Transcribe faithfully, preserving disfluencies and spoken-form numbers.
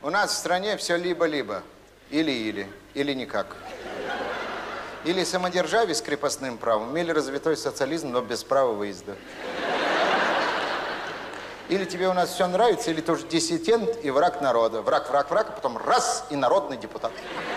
У нас в стране все либо-либо. Или-или. Или никак. Или самодержавие с крепостным правом, или развитой социализм, но без права выезда. Или тебе у нас все нравится, или ты уже диссидент и враг народа. Враг, враг, враг, а потом раз и народный депутат.